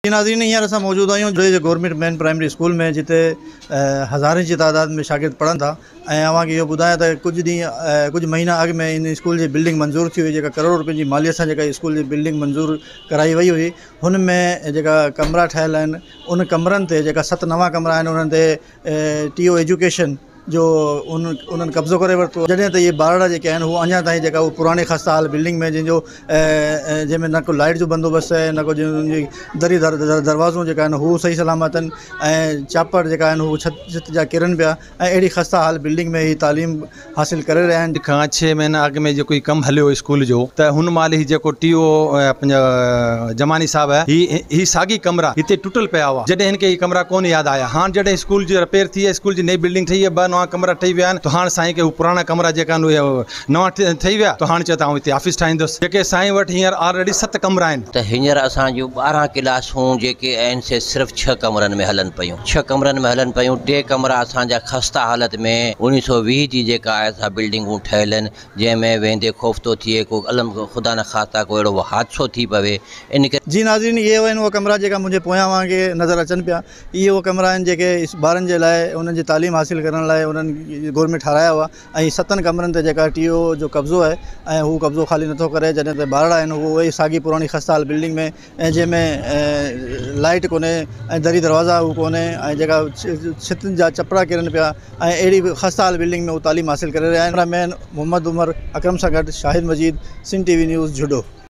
नाज़रीन, हींअर असां मौजूद आहियूं जो गवर्नमेंट मेन प्राइमरी स्कूल में, जिते हज़ारे जी तादाद में शागिर्द पढ़नि था। ऐं अव्हांखे इहो ॿुधायां त कुझु महीना अॻु में इन स्कूल जी बिल्डिंग मंज़ूर थी हुई, जेका करोड़ रुपए जी मालियत सां जेका स्कूल जी बिल्डिंग मंज़ूर कराई वई हुई। हुन में जेका कमरा ठहियल आहिनि, उन कमरनि ते जेका 7 नवां कमरा आहिनि, उन्हनि ते TO एजुकेशन जो उन्हनि कब्ज़ो करे वरितो। जॾहिं त इहे बारड़ा जेके आहिनि उहे अञा ताईं जेका उहो पुराणे ख़स्ता हाल बिल्डिंग में, जंहिंमें न को लाइट जो बंदोबस्तु आहे, न को उनजी दरी दरवाज़ो जेका आहिनि हू सही सलामत आहिनि, ऐं चापर जेका आहिनि हू छित जा किरनि पिया, ऐं अहिड़ी ख़स्ता हाल बिल्डिंग में ही तालीम हासिल करे रहिया आहिनि। खां 6 महीना अॻु में जेको कमु हलियो स्कूल जो, त हुन महिल ही जेको TO पंहिंजा जमानी साहब आहे, ही साॻी कमरा हिते टुटल पिया हुआ। जॾहिं हिनखे ही कमरा कोन यादि आया। हाणे जॾहिं स्कूल जी रिपेयर थी आहे, स्कूल जी नई बिल्डिंग ठही आहे, 2 नवां कमरा ठही विया आहिनि, त हाणे साईं खे हू पुराणा कमरा जेका आहिनि उहे नवां ठही विया, त हाणे चए त हिते ऑफिस ठाहींदुसि। जेके साईं वटि हींअर ऑलरेडी 7 कमरा आहिनि। त हींअर असां जूं 12 क्लासूं जेके आहिनि से सिर्फ़ु 6 कमरनि में हलनि पियूं। 6 कमरनि में हलनि पियूं। 2 कमरा असांजा ख़स्ता हालत में 1920 जी जेका आहे सा बिल्डिंगूं ठहियल आहिनि, जंहिंमें वेंदे ख़ौफ़ थो थिए को अलम ख़ुदा न ख़ास्ता को अहिड़ो हादसो थी पवे। इन करे जी नाज़रीन, इहे आहिनि उहे कमरा जेका मुंहिंजे पोयां वांगे नज़र अचनि पिया। इहे उहे कमरा आहिनि जेके ॿारनि जे लाइ उन्हनि जी तालीम हासिल करण लाइ उन्हनि गवर्नमेंट ठाराया हुआ। ऐं 7 कमरनि ते जेका TO जो कब्ज़ो आहे, ऐं हू कब्ज़ो ख़ाली नथो करे। जॾहिं त बारड़ा आहिनि उहे साॻी पुराणी ख़स्ता हाल बिल्डिंग में, ऐं जंहिंमें लाइट कोन्हे, ऐं दरी दरवाज़ा हू कोन्हे, ऐं जेका छितनि जा चपड़ा किरनि पिया, ऐं अहिड़ी ख़स्ता हाल बिल्डिंग में हू तालीम हासिल करे रहिया आहिनि। कैमरामैन मोहम्मद उमर अकरम सां गॾु शाहिद मजीद, सिंध TV न्यूज़, जुडो।